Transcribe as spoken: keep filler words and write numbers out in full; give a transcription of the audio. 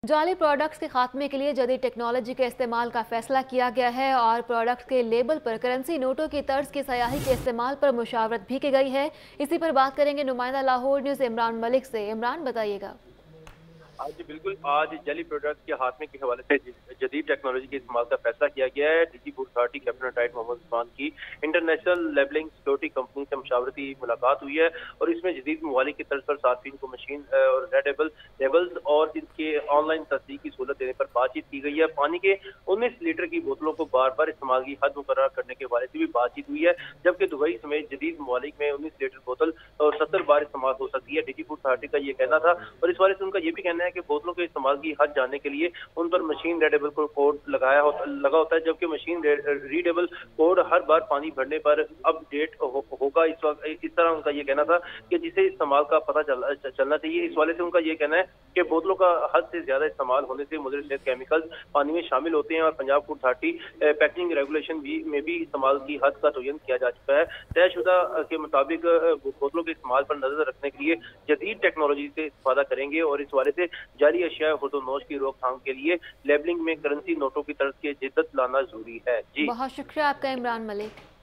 जाली प्रोडक्ट्स के खात्मे के लिए जदीद टेक्नोलॉजी के इस्तेमाल का फैसला किया गया है और प्रोडक्ट्स के लेबल पर करेंसी नोटों की तर्ज की सयाही के इस्तेमाल पर मुशावरत भी की गई है। इसी पर बात करेंगे नुमाइंदा लाहौर न्यूज़ इमरान मलिक से। इमरान, बताइएगा। आज बिल्कुल आज जाली प्रोडक्ट्स के हाथमे के हवाले से जदीद टेक्नोलॉजी के इस्तेमाल का फैसला किया गया है। DG food authority captain retired Mohammad Usman की इंटरनेशनल लेबलिंग सिक्योरिटी कंपनी से मुशावरती मुलाकात हुई है और इसमें जदीद मवालिक की तर्ज पर सार्फिन को मशीन और रेडेबल लेबल्स और इनके ऑनलाइन तस्दीक की सहूलत देने पर बातचीत की गई है। पानी के उन्नीस लीटर की बोतलों को बार बार इस्तेमाल की हद मुकर्रर करने के हवाले से भी बातचीत हुई है, जबकि दुबई समेत जदीद मवालिक में उन्नीस लीटर बोतल और सत्तर बार इस्तेमाल हो सकती है। डीजी फूड अथॉरिटी का ये कहना था और इस वाले से उनका ये भी कहना है कि बोतलों के इस्तेमाल की हद जानने के लिए उन पर मशीन रीडेबल कोड लगाया होता लगा होता है, जबकि मशीन रीडेबल कोड हर बार पानी भरने पर अपडेट हो, होगा। इस वक्त इस तरह उनका ये कहना था कि जिसे इस्तेमाल का पता चल, चलना चाहिए। इस वाले से उनका ये कहना है कि बोतलों का हद से ज्यादा इस्तेमाल होने से मुदर सेहत केमिकल्स पानी में शामिल होते हैं और Punjab food authority packaging regulation भी में भी इस्तेमाल की हद का तयन किया जा चुका है। तयशुदा के मुताबिक बोतलों के इस्तेमाल पर नजर रखने के लिए जदीद टेक्नोलॉजी से इस्तेफादा करेंगे और इस वाले से जाली अशिया नोश की रोकथाम के लिए लेबलिंग में करेंसी नोटों की तरफ के जिद्दत लाना जरूरी है। जी, बहुत शुक्रिया आपका इमरान मलिक।